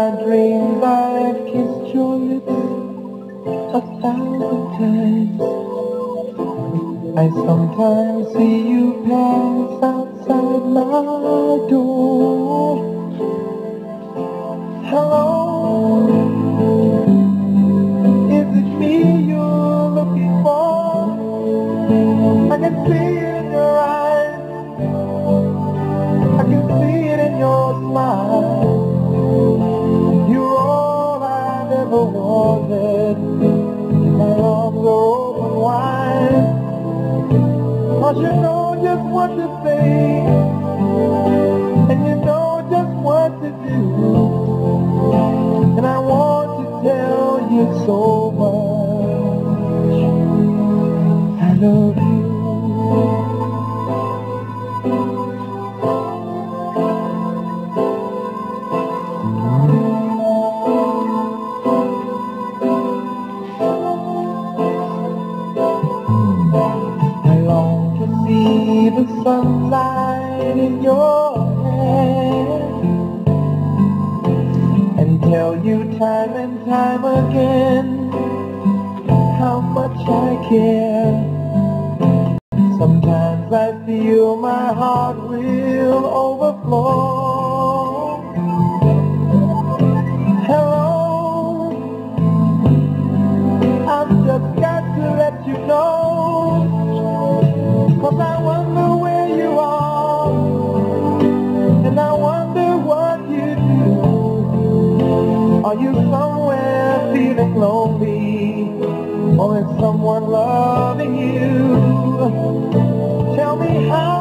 my dreams I've kissed your lips 1,000 times. I sometimes see you pass outside my door. Hello, is it me you're looking for? I can see it in your eyes, I can see it in your smile. You're all I've ever wanted, my arms are open wide. 'Cause you know just what to say, and you know just what to do. And I want to tell you so much, I love you. I long to see the sunlight in your hair and tell you time and time again how much I care. Sometimes I feel my heart will overflow. Hello, I've just got to let you know, 'cause I wonder where you are, and I wonder what you do. Are you somewhere feeling lonely, or is someone loving you? Tell me how